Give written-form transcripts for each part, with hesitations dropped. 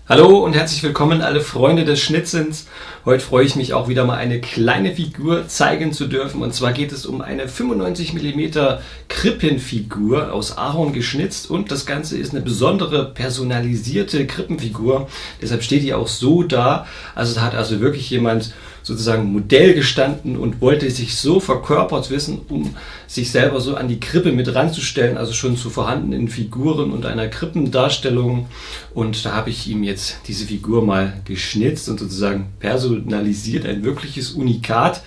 Hallo und herzlich willkommen alle Freunde des Schnitzens. Heute freue ich mich auch wieder mal eine kleine Figur zeigen zu dürfen. Und zwar geht es um eine 95 mm Krippenfigur aus Ahorn geschnitzt. Und das Ganze ist eine besondere personalisierte Krippenfigur. Deshalb steht die auch so da. Also da hat also wirklich jemand sozusagen Modell gestanden und wollte sich so verkörpert wissen, um sich selber so an die Krippe mit ranzustellen, also schon zu vorhandenen Figuren und einer Krippendarstellung. Und da habe ich ihm jetzt diese Figur mal geschnitzt und sozusagen personalisiert, ein wirkliches Unikat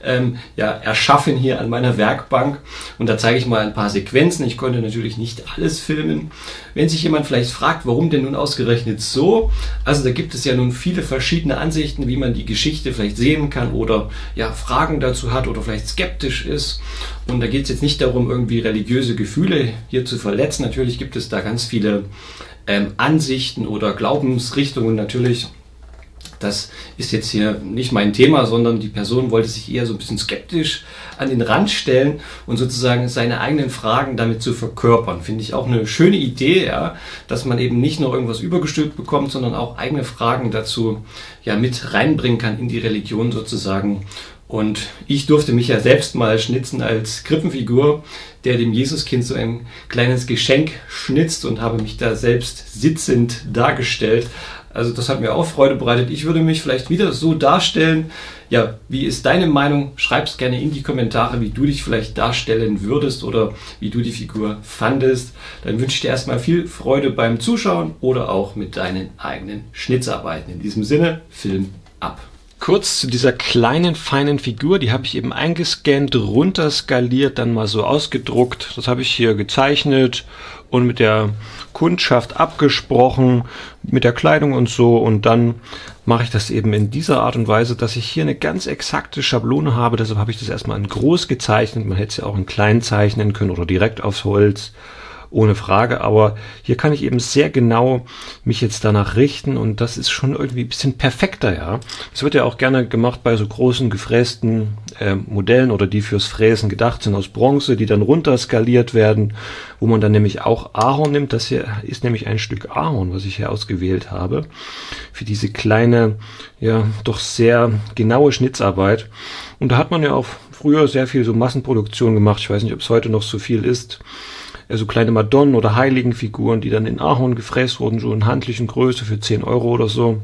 erschaffen hier an meiner Werkbank. Und da zeige ich mal ein paar Sequenzen. Ich konnte natürlich nicht alles filmen. Wenn sich jemand vielleicht fragt, warum denn nun ausgerechnet so? Also da gibt es ja nun viele verschiedene Ansichten, wie man die Geschichte vielleicht sehen kann oder ja, Fragen dazu hat oder vielleicht skeptisch ist. Und da geht es jetzt nicht darum, irgendwie religiöse Gefühle hier zu verletzen. Natürlich gibt es da ganz viele Ansichten oder Glaubensrichtungen natürlich. Das ist jetzt hier nicht mein Thema, sondern die Person wollte sich eher so ein bisschen skeptisch an den Rand stellen und sozusagen seine eigenen Fragen damit zu verkörpern. Finde ich auch eine schöne Idee, ja, dass man eben nicht nur irgendwas übergestülpt bekommt, sondern auch eigene Fragen dazu ja mit reinbringen kann in die Religion sozusagen. Und ich durfte mich ja selbst mal schnitzen als Krippenfigur, der dem Jesuskind so ein kleines Geschenk schnitzt, und habe mich da selbst sitzend dargestellt. Also das hat mir auch Freude bereitet. Ich würde mich vielleicht wieder so darstellen. Ja, wie ist deine Meinung? Schreib es gerne in die Kommentare, wie du dich vielleicht darstellen würdest oder wie du die Figur fandest. Dann wünsche ich dir erstmal viel Freude beim Zuschauen oder auch mit deinen eigenen Schnitzarbeiten. In diesem Sinne, Film ab. Kurz zu dieser kleinen, feinen Figur, die habe ich eben eingescannt, runterskaliert, dann mal so ausgedruckt. Das habe ich hier gezeichnet und mit der Kundschaft abgesprochen, mit der Kleidung und so. Und dann mache ich das eben in dieser Art und Weise, dass ich hier eine ganz exakte Schablone habe. Deshalb habe ich das erstmal in groß gezeichnet. Man hätte es ja auch in klein zeichnen können oder direkt aufs Holz. Ohne Frage, aber hier kann ich eben sehr genau mich jetzt danach richten und das ist schon irgendwie ein bisschen perfekter, ja. Das wird ja auch gerne gemacht bei so großen gefrästen Modellen oder die fürs Fräsen gedacht sind aus Bronze, die dann runter skaliert werden, wo man dann nämlich auch Ahorn nimmt. Das hier ist nämlich ein Stück Ahorn, was ich hier ausgewählt habe, für diese kleine, ja, doch sehr genaue Schnitzarbeit. Und da hat man ja auch früher sehr viel so Massenproduktion gemacht. Ich weiß nicht, ob es heute noch so viel ist. So kleine Madonnen oder Heiligenfiguren, die dann in Ahorn gefräst wurden, so in handlichen Größe für 10 Euro oder so.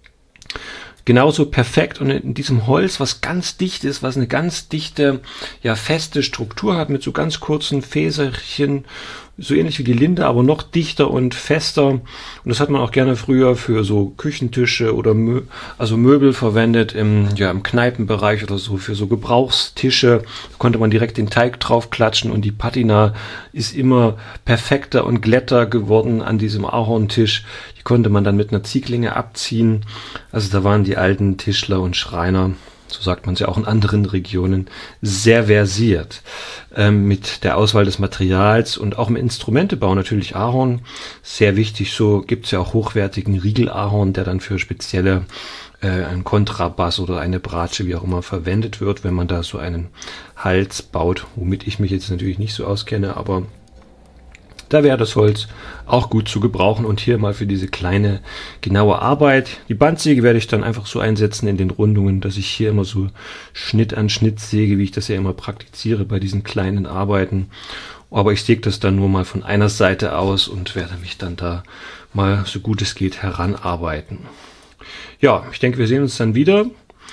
Genauso perfekt und in diesem Holz, was ganz dicht ist, was eine ganz dichte, ja, feste Struktur hat mit so ganz kurzen Fäserchen, so ähnlich wie die Linde, aber noch dichter und fester. Und das hat man auch gerne früher für so Küchentische oder Möbel verwendet, im Kneipenbereich oder so, für so Gebrauchstische. Da konnte man direkt den Teig drauf klatschen und die Patina ist immer perfekter und glätter geworden an diesem Ahorntisch. Die konnte man dann mit einer Zieglinge abziehen. Also da waren die alten Tischler und Schreiner, so sagt man es ja auch in anderen Regionen, sehr versiert mit der Auswahl des Materials und auch im Instrumentebau natürlich Ahorn. Sehr wichtig, so gibt es ja auch hochwertigen Riegel-Ahorn, der dann für spezielle einen Kontrabass oder eine Bratsche, wie auch immer, verwendet wird, wenn man da so einen Hals baut, womit ich mich jetzt natürlich nicht so auskenne, aber da wäre das Holz auch gut zu gebrauchen. Und hier mal für diese kleine, genaue Arbeit. Die Bandsäge werde ich dann einfach so einsetzen in den Rundungen, dass ich hier immer so Schnitt an Schnitt säge, wie ich das ja immer praktiziere bei diesen kleinen Arbeiten. Aber ich säge das dann nur mal von einer Seite aus und werde mich dann da mal, so gut es geht, heranarbeiten. Ja, ich denke, wir sehen uns dann wieder.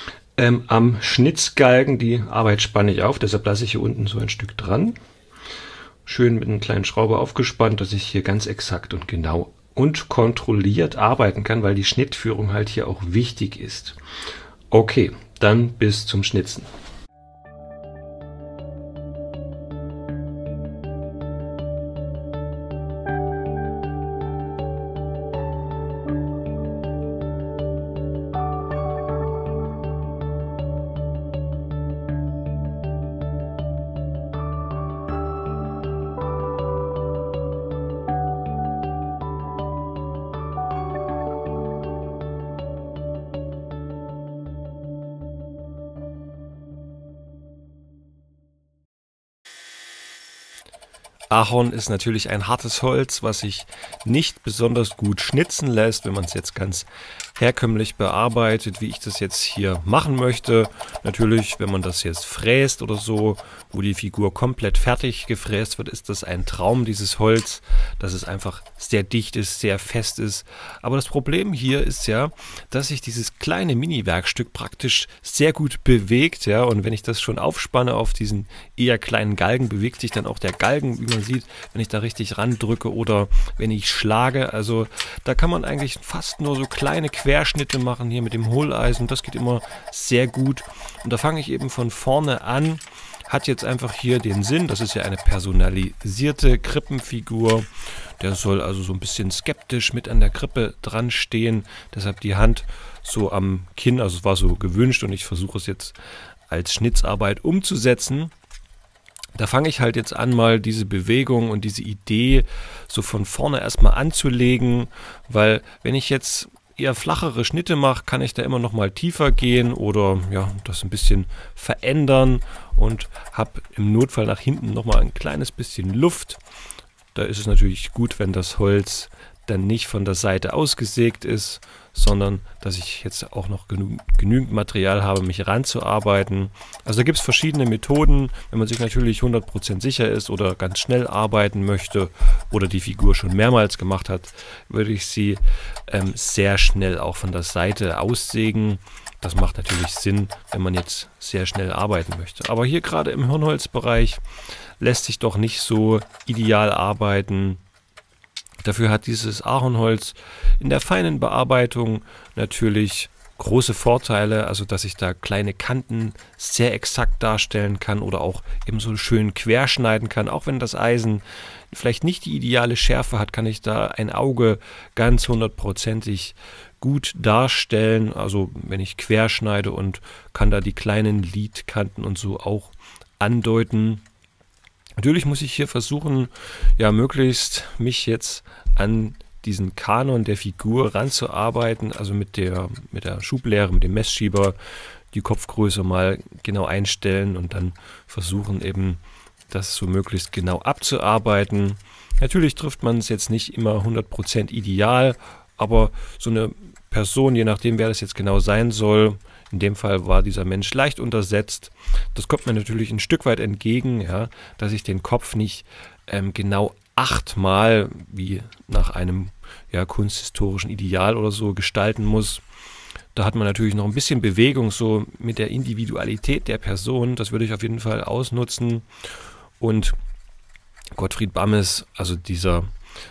Am Schnitzgalgen, die Arbeit spanne ich auf, deshalb lasse ich hier unten so ein Stück dran. Schön mit einem kleinen Schrauber aufgespannt, dass ich hier ganz exakt und genau und kontrolliert arbeiten kann, weil die Schnittführung halt hier auch wichtig ist. Okay, dann bis zum Schnitzen. Ahorn ist natürlich ein hartes Holz, was sich nicht besonders gut schnitzen lässt, wenn man es jetzt ganz herkömmlich bearbeitet, wie ich das jetzt hier machen möchte. Natürlich, wenn man das jetzt fräst oder so, wo die Figur komplett fertig gefräst wird, ist das ein Traum, dieses Holz, dass es einfach sehr dicht ist, sehr fest ist. Aber das Problem hier ist ja, dass sich dieses kleine Mini-Werkstück praktisch sehr gut bewegt, ja, und wenn ich das schon aufspanne auf diesen eher kleinen Galgen, bewegt sich dann auch der Galgen, wie man sieht, wenn ich da richtig randrücke oder wenn ich schlage. Also da kann man eigentlich fast nur so kleine Querschnitte machen hier mit dem Hohleisen. Das geht immer sehr gut. Und da fange ich eben von vorne an. Hat jetzt einfach hier den Sinn, das ist ja eine personalisierte Krippenfigur. Der soll also so ein bisschen skeptisch mit an der Krippe dran stehen. Deshalb die Hand so am Kinn, also es war so gewünscht und ich versuche es jetzt als Schnitzarbeit umzusetzen. Da fange ich halt jetzt an, mal diese Bewegung und diese Idee so von vorne erstmal anzulegen, weil wenn ich jetzt eher flachere Schnitte mache, kann ich da immer noch mal tiefer gehen oder ja, das ein bisschen verändern und habe im Notfall nach hinten noch mal ein kleines bisschen Luft. Da ist es natürlich gut, wenn das Holz dann nicht von der Seite ausgesägt ist, sondern dass ich jetzt auch noch genügend Material habe, mich ranzuarbeiten. Also da gibt es verschiedene Methoden, wenn man sich natürlich 100% sicher ist oder ganz schnell arbeiten möchte oder die Figur schon mehrmals gemacht hat, würde ich sie sehr schnell auch von der Seite aussägen. Das macht natürlich Sinn, wenn man jetzt sehr schnell arbeiten möchte. Aber hier gerade im Hirnholzbereich lässt sich doch nicht so ideal arbeiten. Dafür hat dieses Ahornholz in der feinen Bearbeitung natürlich große Vorteile, also dass ich da kleine Kanten sehr exakt darstellen kann oder auch eben so schön querschneiden kann. Auch wenn das Eisen vielleicht nicht die ideale Schärfe hat, kann ich da ein Auge ganz hundertprozentig gut darstellen. Also wenn ich querschneide und kann da die kleinen Lidkanten und so auch andeuten. Natürlich muss ich hier versuchen, ja, möglichst mich jetzt an diesen Kanon der Figur ranzuarbeiten, also mit der Schublehre, mit dem Messschieber, die Kopfgröße mal genau einstellen und dann versuchen eben, das so möglichst genau abzuarbeiten. Natürlich trifft man es jetzt nicht immer 100% ideal, aber so eine Person, je nachdem wer das jetzt genau sein soll, in dem Fall war dieser Mensch leicht untersetzt. Das kommt mir natürlich ein Stück weit entgegen, ja, dass ich den Kopf nicht genau 8-mal wie nach einem kunsthistorischen Ideal oder so gestalten muss. Da hat man natürlich noch ein bisschen Bewegung so mit der Individualität der Person. Das würde ich auf jeden Fall ausnutzen. Und Gottfried Bammes, also dieser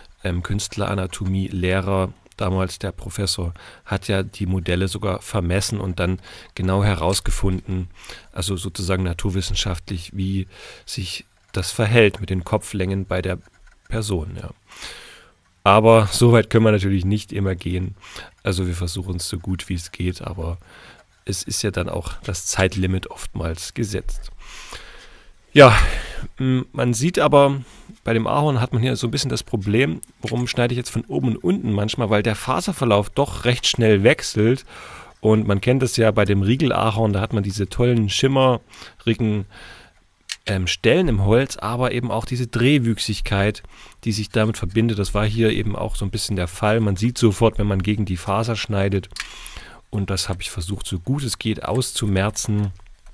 Künstleranatomie-Lehrer, damals der Professor, hat ja die Modelle sogar vermessen und dann genau herausgefunden, also sozusagen naturwissenschaftlich, wie sich das verhält mit den Kopflängen bei der Person. Ja. Aber so weit können wir natürlich nicht immer gehen. Also wir versuchen es so gut wie es geht, aber es ist ja dann auch das Zeitlimit oftmals gesetzt. Ja, man sieht aber, bei dem Ahorn hat man hier so ein bisschen das Problem, warum schneide ich jetzt von oben und unten manchmal, weil der Faserverlauf doch recht schnell wechselt und man kennt es ja bei dem Riegelahorn, da hat man diese tollen schimmerigen Stellen im Holz, aber eben auch diese Drehwüchsigkeit, die sich damit verbindet. Das war hier eben auch so ein bisschen der Fall. Man sieht sofort, wenn man gegen die Faser schneidet und das habe ich versucht, so gut es geht auszumerzen.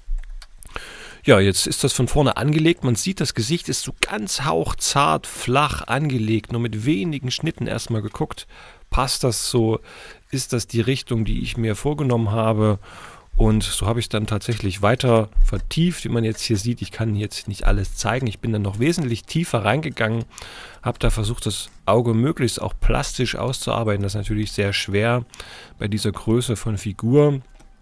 Ja, jetzt ist das von vorne angelegt. Man sieht, das Gesicht ist so ganz hauchzart, flach angelegt. Nur mit wenigen Schnitten erstmal geguckt, passt das so? Ist das die Richtung, die ich mir vorgenommen habe? Und so habe ich dann tatsächlich weiter vertieft, wie man jetzt hier sieht. Ich kann jetzt nicht alles zeigen. Ich bin dann noch wesentlich tiefer reingegangen, habe da versucht, das Auge möglichst auch plastisch auszuarbeiten. Das ist natürlich sehr schwer bei dieser Größe von Figur.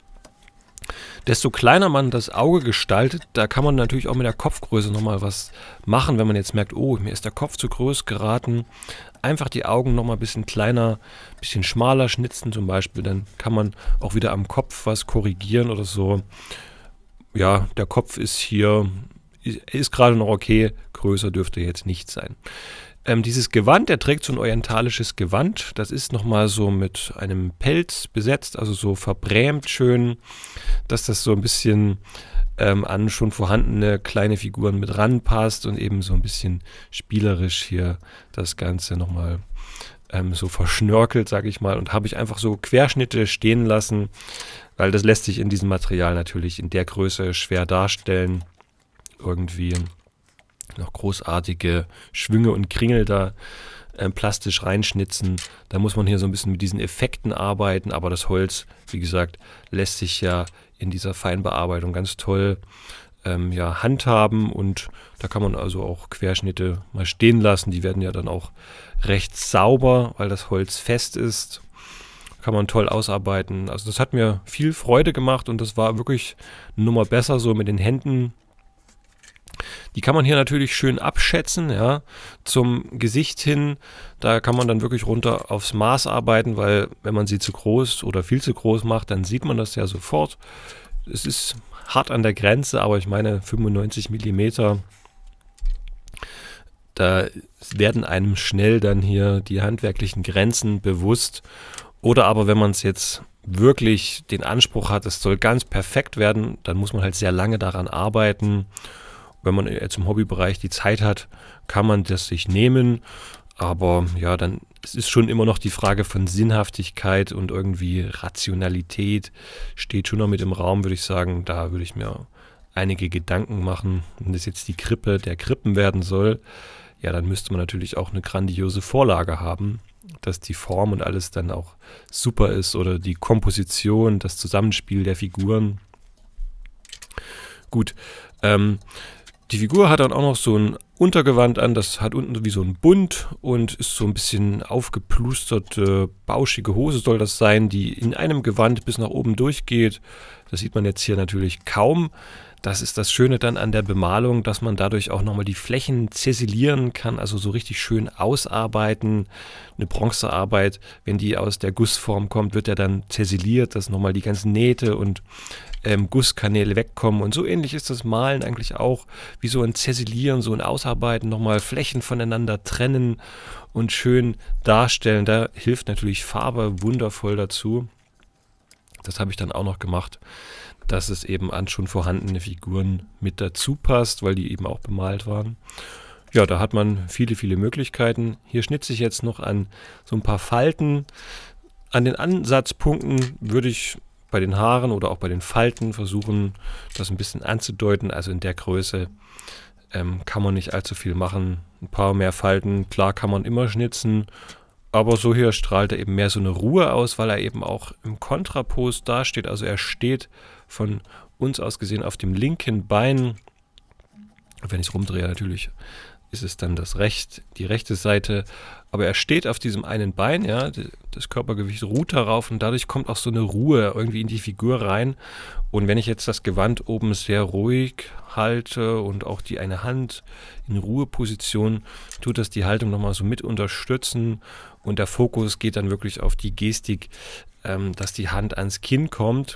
Desto kleiner man das Auge gestaltet, da kann man natürlich auch mit der Kopfgröße nochmal was machen, wenn man jetzt merkt, oh, mir ist der Kopf zu groß geraten. Einfach die Augen nochmal ein bisschen kleiner, ein bisschen schmaler schnitzen zum Beispiel, dann kann man auch wieder am Kopf was korrigieren oder so. Ja, der Kopf ist hier, ist gerade noch okay, größer dürfte jetzt nicht sein. Dieses Gewand, der trägt so ein orientalisches Gewand, das ist nochmal so mit einem Pelz besetzt, also so verbrämt schön, dass das so ein bisschen an schon vorhandene kleine Figuren mit ranpasst und eben so ein bisschen spielerisch hier das Ganze nochmal so verschnörkelt, sage ich mal. Und habe ich einfach so Querschnitte stehen lassen, weil das lässt sich in diesem Material natürlich in der Größe schwer darstellen. Irgendwie noch großartige Schwünge und Kringel da plastisch reinschnitzen. Da muss man hier so ein bisschen mit diesen Effekten arbeiten, aber das Holz, wie gesagt, lässt sich ja in dieser Feinbearbeitung ganz toll handhaben, und da kann man also auch Querschnitte mal stehen lassen. Die werden ja dann auch recht sauber, weil das Holz fest ist. Kann man toll ausarbeiten. Also das hat mir viel Freude gemacht und das war wirklich eine Nummer besser so mit den Händen. Die kann man hier natürlich schön abschätzen, ja, zum Gesicht hin. Da kann man dann wirklich runter aufs Maß arbeiten, weil wenn man sie zu groß oder viel zu groß macht, dann sieht man das ja sofort. Es ist hart an der Grenze, aber ich meine 95 mm, da werden einem schnell dann hier die handwerklichen Grenzen bewusst. Oder aber wenn man es jetzt wirklich den Anspruch hat, es soll ganz perfekt werden, dann muss man halt sehr lange daran arbeiten. Wenn man jetzt im Hobbybereich die Zeit hat, kann man das sich nehmen. Aber ja, dann es ist schon immer noch die Frage von Sinnhaftigkeit und irgendwie Rationalität steht schon noch mit im Raum, würde ich sagen. Da würde ich mir einige Gedanken machen. Wenn das jetzt die Krippe der Krippen werden soll, ja, dann müsste man natürlich auch eine grandiose Vorlage haben, dass die Form und alles dann auch super ist oder die Komposition, das Zusammenspiel der Figuren. Gut, die Figur hat dann auch noch so ein Untergewand an, das hat unten wie so ein Bund und ist so ein bisschen aufgeplusterte, bauschige Hose soll das sein, die in einem Gewand bis nach oben durchgeht. Das sieht man jetzt hier natürlich kaum. Das ist das Schöne dann an der Bemalung, dass man dadurch auch nochmal die Flächen zäsilieren kann, also so richtig schön ausarbeiten. Eine Bronzearbeit, wenn die aus der Gussform kommt, wird ja dann zäsiliert, dass nochmal die ganzen Nähte und Gusskanäle wegkommen. Und so ähnlich ist das Malen eigentlich auch, wie so ein Zäsilieren, so ein Ausarbeiten, nochmal Flächen voneinander trennen und schön darstellen. Da hilft natürlich Farbe wundervoll dazu. Das habe ich dann auch noch gemacht, dass es eben an schon vorhandene Figuren mit dazu passt, weil die eben auch bemalt waren. Ja, da hat man viele, viele Möglichkeiten. Hier schnitze ich jetzt noch an so ein paar Falten. An den Ansatzpunkten würde ich bei den Haaren oder auch bei den Falten versuchen, das ein bisschen anzudeuten. Also in der Größe kann man nicht allzu viel machen. Ein paar mehr Falten, klar kann man immer schnitzen, aber so hier strahlt er eben mehr so eine Ruhe aus, weil er eben auch im Kontrapost dasteht. Also er steht von uns aus gesehen auf dem linken Bein. Wenn ich es rumdrehe, natürlich ist es dann die rechte Seite. Aber er steht auf diesem einen Bein, ja, das Körpergewicht ruht darauf und dadurch kommt auch so eine Ruhe irgendwie in die Figur rein. Und wenn ich jetzt das Gewand oben sehr ruhig halte und auch die eine Hand in Ruheposition, tut das die Haltung nochmal so mit unterstützen. Und der Fokus geht dann wirklich auf die Gestik, dass die Hand ans Kinn kommt.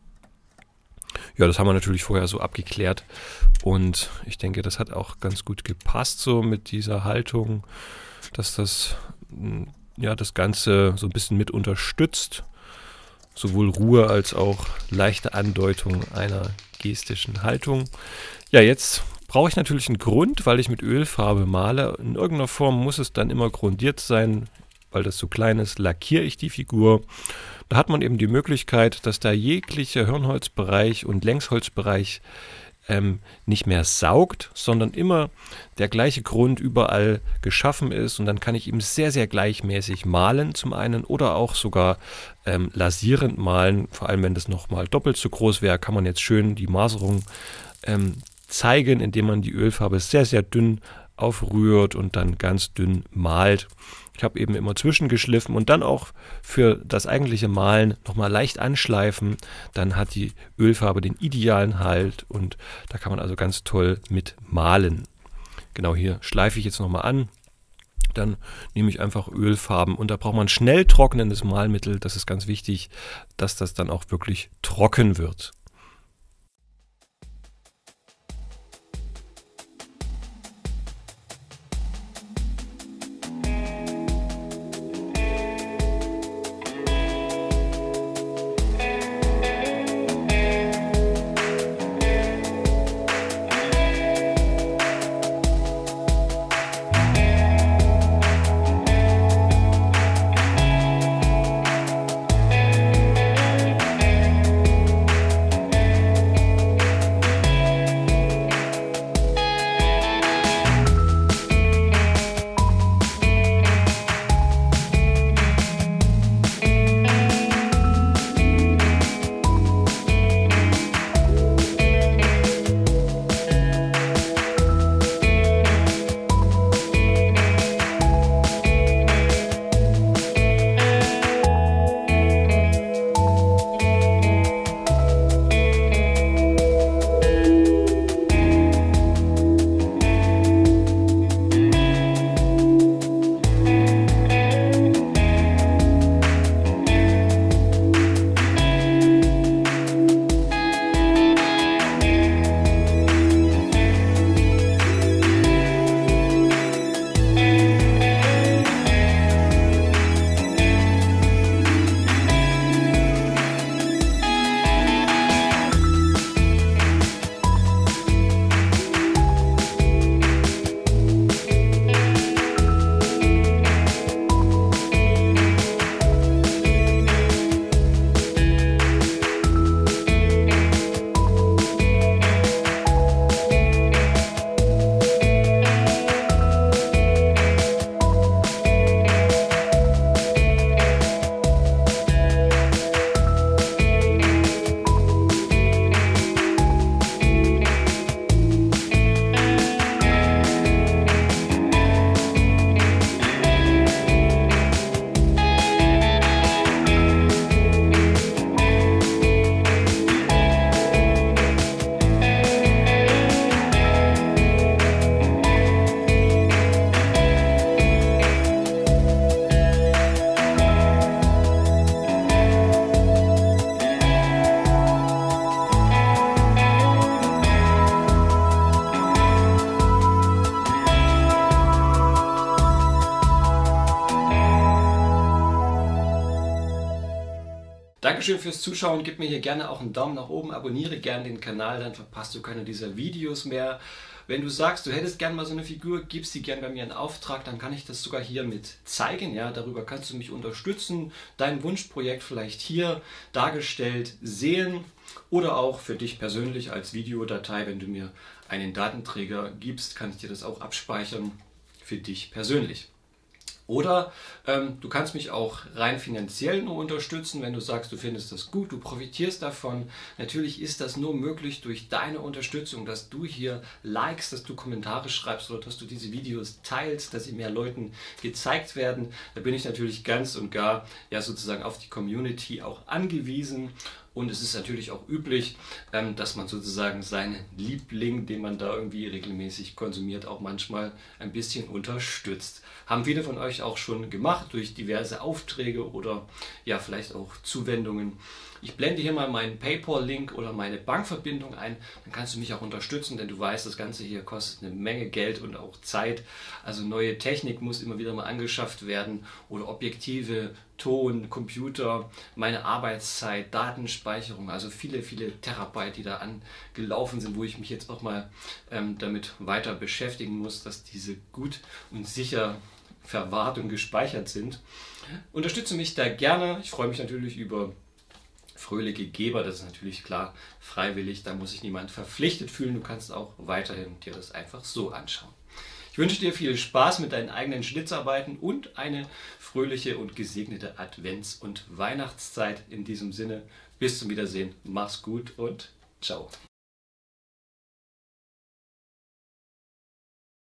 Ja, das haben wir natürlich vorher so abgeklärt und ich denke, das hat auch ganz gut gepasst so mit dieser Haltung, dass das Ganze so ein bisschen mit unterstützt, sowohl Ruhe als auch leichte Andeutung einer gestischen Haltung. Ja, jetzt brauche ich natürlich einen Grund, weil ich mit Ölfarbe male. In irgendeiner Form muss es dann immer grundiert sein, weil das so klein ist, lackiere ich die Figur. Da hat man eben die Möglichkeit, dass da jeglicher Hirnholzbereich und Längsholzbereich nicht mehr saugt, sondern immer der gleiche Grund überall geschaffen ist. Und dann kann ich ihm sehr, sehr gleichmäßig malen zum einen oder auch sogar lasierend malen. Vor allem, wenn das nochmal doppelt so groß wäre, kann man jetzt schön die Maserung zeigen, indem man die Ölfarbe sehr, sehr dünn aufrührt und dann ganz dünn malt. Ich habe eben immer zwischengeschliffen und dann auch für das eigentliche Malen nochmal leicht anschleifen. Dann hat die Ölfarbe den idealen Halt und da kann man also ganz toll mit malen. Genau, hier schleife ich jetzt nochmal an. Dann nehme ich einfach Ölfarben und da braucht man schnell trocknendes Malmittel. Das ist ganz wichtig, dass das dann auch wirklich trocken wird. Dankeschön fürs Zuschauen, gib mir hier gerne auch einen Daumen nach oben, abonniere gerne den Kanal, dann verpasst du keine dieser Videos mehr. Wenn du sagst, du hättest gerne mal so eine Figur, gib sie gerne bei mir in Auftrag, dann kann ich das sogar hier mit zeigen. Ja, darüber kannst du mich unterstützen, dein Wunschprojekt vielleicht hier dargestellt sehen oder auch für dich persönlich als Videodatei, wenn du mir einen Datenträger gibst, kann ich dir das auch abspeichern für dich persönlich. Oder du kannst mich auch rein finanziell nur unterstützen, wenn du sagst, du findest das gut, du profitierst davon. Natürlich ist das nur möglich durch deine Unterstützung, dass du hier likest, dass du Kommentare schreibst oder dass du diese Videos teilst, dass sie mehr Leuten gezeigt werden. Da bin ich natürlich ganz und gar ja sozusagen auf die Community auch angewiesen. Und es ist natürlich auch üblich, dass man sozusagen seinen Liebling, den man da irgendwie regelmäßig konsumiert, auch manchmal ein bisschen unterstützt. Haben viele von euch auch schon gemacht durch diverse Aufträge oder ja vielleicht auch Zuwendungen. Ich blende hier mal meinen PayPal-Link oder meine Bankverbindung ein, dann kannst du mich auch unterstützen, denn du weißt, das Ganze hier kostet eine Menge Geld und auch Zeit. Also neue Technik muss immer wieder mal angeschafft werden oder Objektive, Ton, Computer, meine Arbeitszeit, Datenspeicherung, also viele Terabyte, die da angelaufen sind, wo ich mich jetzt auch mal damit weiter beschäftigen muss, dass diese gut und sicher verwahrt und gespeichert sind. Unterstütze mich da gerne. Ich freue mich natürlich über fröhliche Geber, das ist natürlich klar freiwillig, da muss sich niemand verpflichtet fühlen. Du kannst auch weiterhin dir das einfach so anschauen. Ich wünsche dir viel Spaß mit deinen eigenen Schnitzarbeiten und eine fröhliche und gesegnete Advents- und Weihnachtszeit. In diesem Sinne, bis zum Wiedersehen, mach's gut und ciao.